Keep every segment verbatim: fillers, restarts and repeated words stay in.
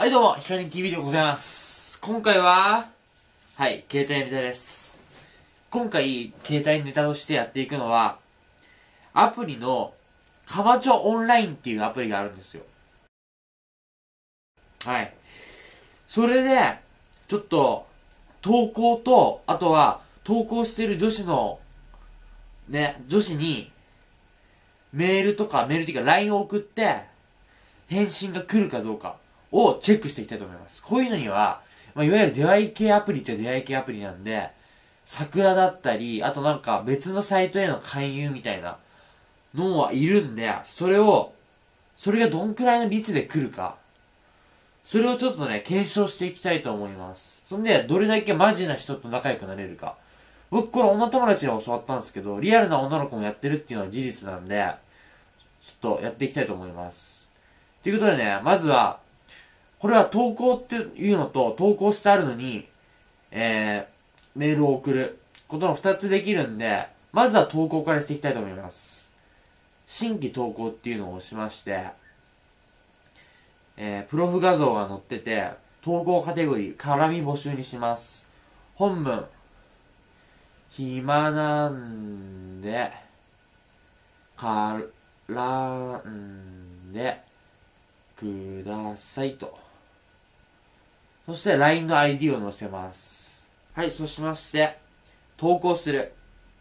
はいどうも、ヒカリン ティーブイ でございます。今回は、はい、携帯ネタです。今回、携帯ネタとしてやっていくのは、アプリの、カマチョオンラインっていうアプリがあるんですよ。はい。それで、ちょっと、投稿と、あとは、投稿している女子の、ね、女子に、メールとか、メールっていうか ライン を送って、返信が来るかどうかをチェックしていきたいと思います。こういうのには、まあ、いわゆる出会い系アプリっちゃ出会い系アプリなんで、桜だったり、あとなんか別のサイトへの勧誘みたいなのはいるんで、それを、それがどんくらいの率で来るか、それをちょっとね、検証していきたいと思います。そんで、どれだけマジな人と仲良くなれるか。僕これ女友達に教わったんですけど、リアルな女の子もやってるっていうのは事実なんで、ちょっとやっていきたいと思います。ということでね、まずは、これは投稿っていうのと、投稿してあるのに、えー、メールを送ることの二つできるんで、まずは投稿からしていきたいと思います。新規投稿っていうのを押しまして、えー、プロフ画像が載ってて、投稿カテゴリー、絡み募集にします。本文、暇なんで、絡んで、くださいと。そして ライン の アイディー を載せます。はい、そうしまして、投稿する。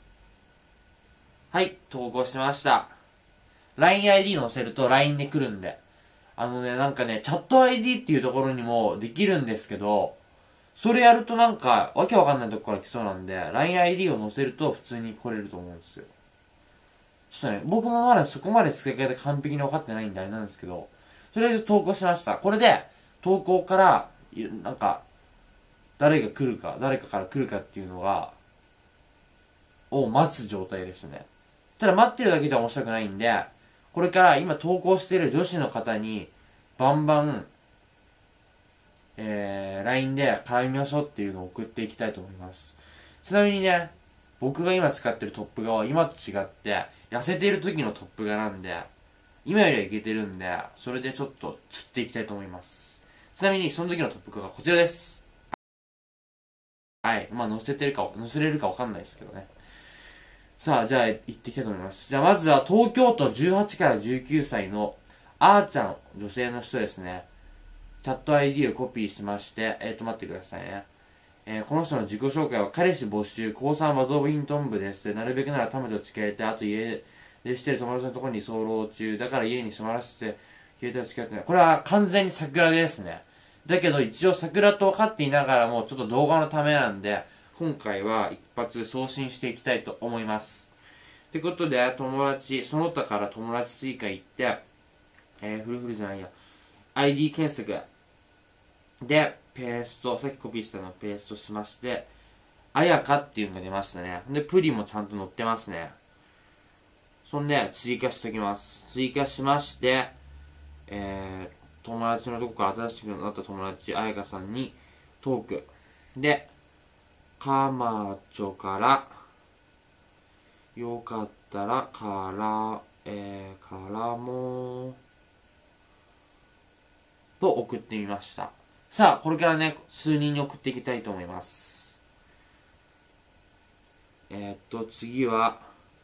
はい、投稿しました。ライン アイディー 載せると ライン で来るんで。あのね、なんかね、チャット アイディー っていうところにもできるんですけど、それやるとなんか、わけわかんないとこから来そうなんで、ライン アイディー を載せると普通に来れると思うんですよ。ちょっとね、僕もまだそこまで使い方完璧に分かってないんであれなんですけど、とりあえず投稿しました。これで、投稿から、なんか、誰が来るか、誰かから来るかっていうのが、を待つ状態ですね。ただ待ってるだけじゃ面白くないんで、これから今投稿している女子の方に、バンバン、えー、ライン で絡みましょうっていうのを送っていきたいと思います。ちなみにね、僕が今使ってるトップ画は今と違って、痩せている時のトップ画なんで、今よりはいけてるんで、それでちょっと釣っていきたいと思います。ちなみにその時のトップ画がこちらです。はい。まあ載せてるか、載せれるかわかんないですけどね。さあ、じゃあ行っていきたいと思います。じゃあまずは東京都じゅうはちからじゅうきゅうさいのあーちゃん、女性の人ですね。チャット アイディー をコピーしまして、えっ、ー、と待ってくださいね。えー、この人の自己紹介は彼氏募集、高さんバドミントン部です。なるべくならタメと付き合いたい。あと家でしてる友達のところに候中。だから家に住まらせて、携帯を付き合ってない。これは完全に桜ですね。だけど一応桜と分かっていながらもちょっと動画のためなんで、今回は一発送信していきたいと思います。ってことで、友達、その他から友達追加行って、えー、フルフルじゃないや、アイディー 検索で、ペースト、さっきコピーしたのをペーストしまして、あやかっていうのが出ましたね。で、プリもちゃんと載ってますね。そんで、追加しておきます。追加しまして、えー、友達のとこから新しくなった友達、あやかさんにトーク。で、カマチョから、よかったら、から、えー、からも、と送ってみました。さあ、これからね、数人に送っていきたいと思います。えー、っと、次は、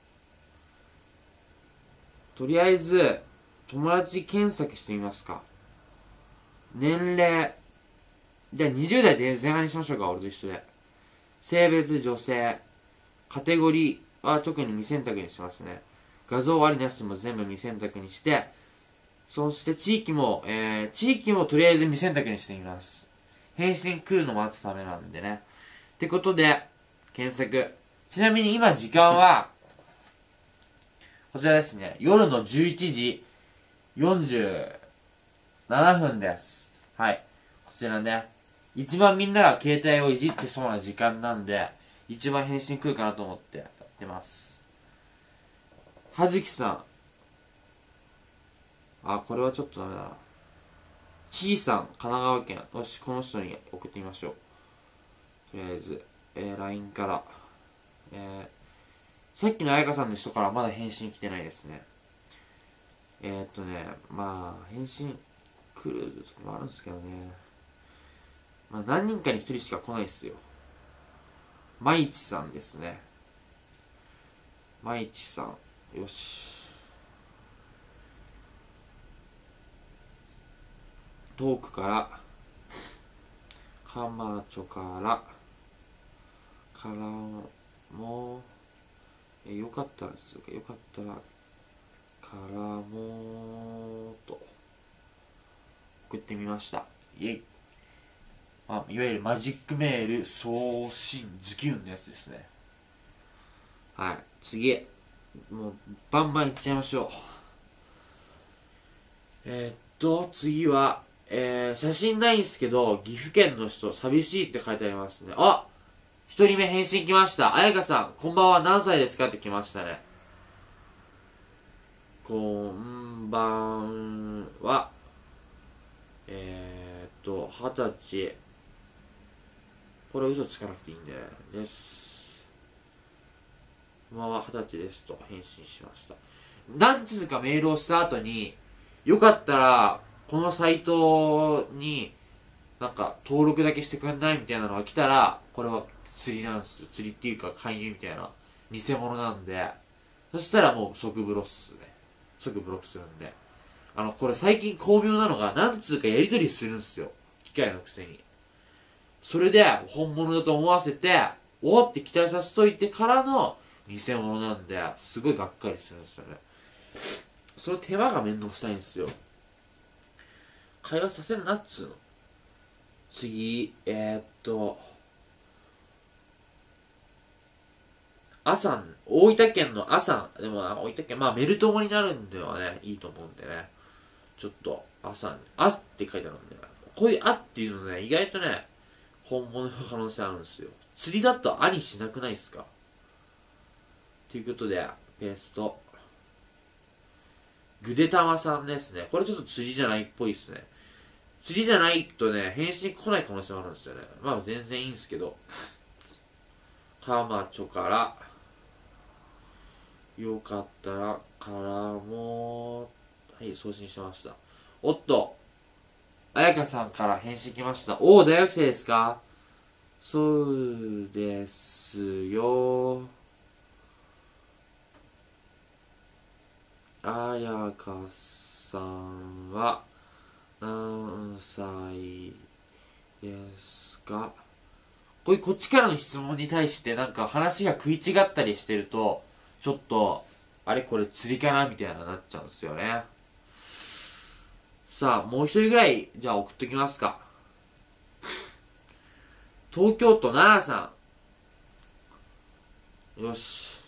とりあえず、友達検索してみますか。年齢。じゃあにじゅう代で前半にしましょうか、俺と一緒で。性別女性。カテゴリーは特に未選択にしますね。画像ありなしも全部未選択にして、そして地域も、えー、地域もとりあえず未選択にしてみます。返信来るの待つためなんでね。ってことで、検索。ちなみに今時間は、こちらですね。夜のじゅういちじよんじゅうななふんです。はい。こちらね。一番みんなが携帯をいじってそうな時間なんで、一番返信来るかなと思ってやってます。はずきさん。あ、これはちょっとダメだな。ちいさん、神奈川県。よし、この人に送ってみましょう。とりあえず、えー、ライン から。えー、さっきのあやかさんの人からまだ返信来てないですね。えー、っとね、まあ、返信来クルーズとかもあるんですけどね。まあ何人かに一人しか来ないっすよ。まいちさんですね。まいちさん。よし。遠くから、カマチョから、からも、えよかったらですよかったら、からもと、送ってみました。イェイ。まあ、いわゆるマジックメール送信ズキュンのやつですね。はい。次。もう、バンバンいっちゃいましょう。えー、っと、次は、えー、写真ないんですけど、岐阜県の人、寂しいって書いてありますね。あ、一人目返信来ました。あやかさん、こんばんは、何歳ですかって来ましたね。こんばんは。えー、っと、二十歳。これ嘘つかなくていいんで、です。こんばんは、二十歳ですと返信しました。何通かメールをした後に、よかったら、このサイトに、なんか、登録だけしてくんないみたいなのが来たら、これは釣りなんです。釣りっていうか、勧誘みたいな、偽物なんで、そしたらもう即ブロックっすね。即ブロックするんで。あの、これ最近巧妙なのが、何通かやり取りするんですよ。機械のくせに。それで、本物だと思わせて、おーって期待させといてからの偽物なんで、すごいがっかりするんですよね。その手間がめんどくさいんですよ。会話させんなっつうの。次、えー、っと、アサン、大分県のアサン、でも大分県、まあメルトモになるんではね、いいと思うんでね。ちょっと、アサン、アって書いてあるんで、こういうアっていうのね、意外とね、本物の可能性あるんですよ。釣りだとアにしなくないですか？ということで、ペースト。ぐでたまさんですね。これちょっと釣りじゃないっぽいですね。釣りじゃないとね、返信来ない可能性もあるんですよね。まあ全然いいんですけど。カマチョから、よかったら、からも、はい、送信しました。おっと、あやかさんから返信来ました。おお、大学生ですか？そうですよ。あやかさんは何歳ですか？こういうこっちからの質問に対してなんか話が食い違ったりしてると、ちょっと、あれこれ釣りかなみたいななっちゃうんですよね。さあ、もう一人ぐらい、じゃあ送っときますか。東京都奈良さん。よし。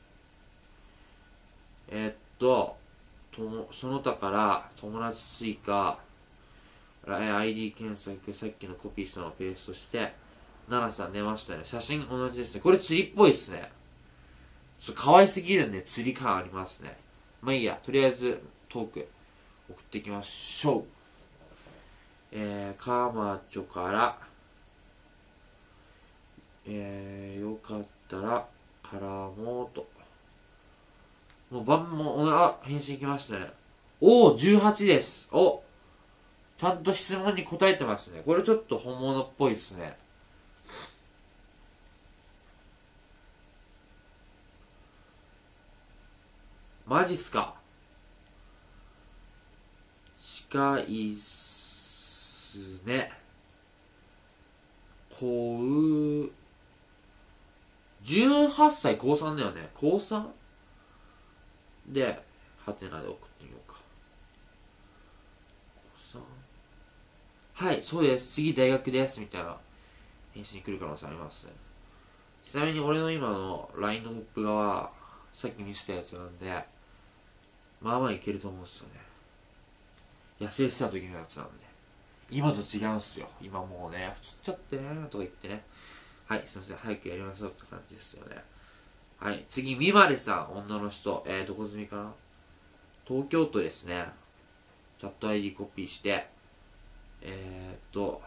えー、っと、とも、その他から友達追加、アイディー 検索、さっきのコピーしたのをペーストして、奈良さん出ましたね。写真同じですね。これ釣りっぽいですね。ちょっと可愛すぎるんで釣り感ありますね。まあいいや、とりあえずトーク送っていきましょう。えー、カーマチョから、えー、よかったら、からもと。もう晩も、あ、返信来ましたね。おー、じゅうはちです。お、ちゃんと質問に答えてますね。これちょっと本物っぽいですね。マジっすか？近いっすね。こう、じゅうはっさい高さんだよね。高 さん? で、ハテナで送ってみようか。高さん？はい、そうです。次大学です。みたいな返信来る可能性ありますね。ちなみに俺の今の ライン のトップ側、さっき見せたやつなんで、まあまあいけると思うんですよね。痩せてた時のやつなんで。今と違うんすよ。今もうね、太っちゃってねーとか言ってね。はい、すいません。早くやりましょうって感じですよね。はい、次、みまれさん、女の人。えー、どこ住みかな？東京都ですね。チャット アイディー コピーして、えーっと、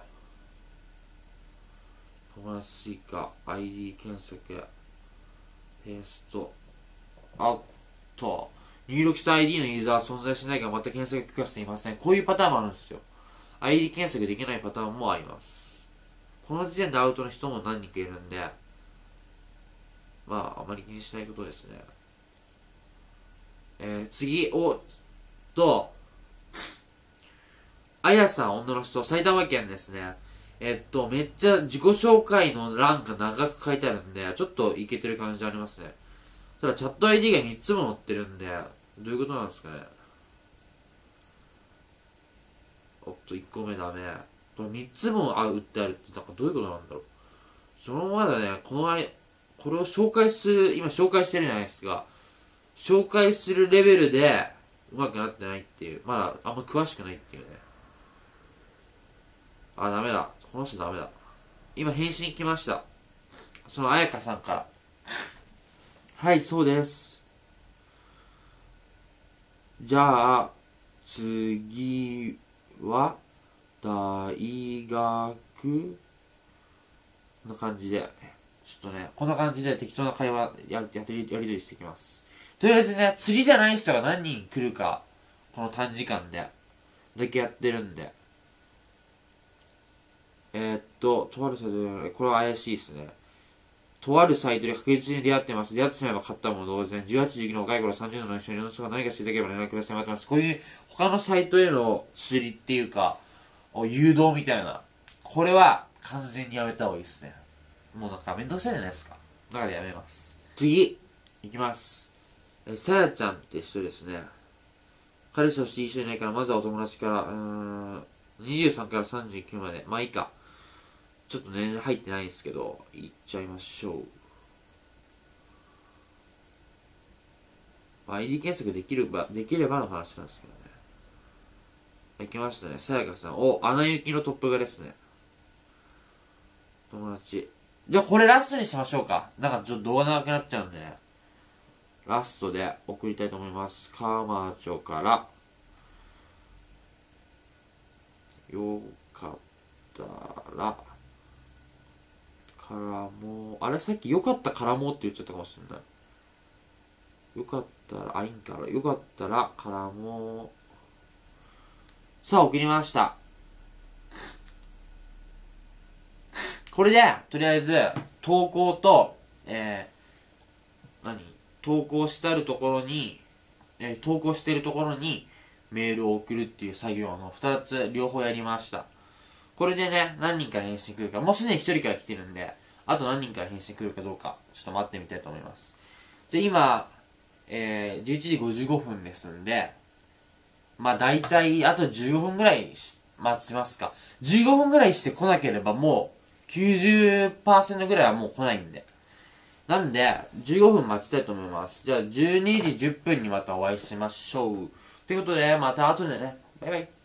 友達追加、アイディー 検索、ペースト、あっと、入力した アイディー のユーザーは存在しないが、また検索許可していません。こういうパターンもあるんですよ。 アイディー 検索できないパターンもあります。この時点でアウトの人も何人かいるんで、まあ、あまり気にしないことですね。えー、次、お、と、あやさん、女の人、埼玉県ですね。えっと、めっちゃ自己紹介の欄が長く書いてあるんで、ちょっとイケてる感じありますね。ただ、チャット アイディー がみっつも載ってるんで、どういうことなんですかね。おっと、いっこめダメ。これみっつもあ打ってあるって、なんかどういうことなんだろう。そのままだね、この間、これを紹介する、今紹介してるじゃないですか。紹介するレベルで、うまくなってないっていう。まだ、あんま詳しくないっていうね。あ、ダメだ。この人ダメだ。今返信来ました。そのあやかさんから。はい、そうです。じゃあ、次は、大学こんな感じで。ちょっとね、こんな感じで適当な会話や、やってやりとりしていきます。とりあえずね、釣りじゃない人が何人来るか、この短時間で、だけやってるんで。えー、っと、とあるサイトで、これは怪しいですね。とあるサイトで確実に出会ってます。出会ってしまえば買ったも同然。じゅうはち時期の若い頃さんじゅう代の人に世の人が何か知りたければ連絡ください。待ってます。こういう他のサイトへの釣りっていうか、誘導みたいな。これは完全にやめた方がいいですね。もうなんかめんどくさいじゃないですか。だからやめます。次、いきます。え、さやちゃんって人ですね。彼氏欲しい人いないから、まずはお友達から、うーん、にじゅうさんからさんじゅうきゅうまで。まあいいか。ちょっと年齢入ってないんですけど、いっちゃいましょう。まあ、アイディー 検索できれば、できればの話なんですけどね。いきましたね。さやかさん。お、アナ雪のトップ画ですね。友達。じゃあこれラストにしましょうか。なんかちょっと動画長くなっちゃうんでね。ラストで送りたいと思います。カーマーチョから。よかったら、からもう、あれさっきよかったからもって言っちゃったかもしれない。よかったら、あ、いいんから、よかったら、からもさあ、送りました。これで、とりあえず、投稿と、えー、何投稿してあるところに、えー、投稿してるところに、メールを送るっていう作業のふたつ両方やりました。これでね、何人から返信来るか、もうすでにひとりから来てるんで、あと何人から返信来るかどうか、ちょっと待ってみたいと思います。じゃあ今、えー、じゅういちじごじゅうごふんですんで、まあ大体あとじゅうごふんぐらい待ちますか。じゅうごふんぐらいして来なければもうきゅうじゅっパーセント ぐらいはもう来ないんで。なんで、じゅうごふん待ちたいと思います。じゃあじゅうにじじゅっぷんにまたお会いしましょう。ということで、また後でね。バイバイ。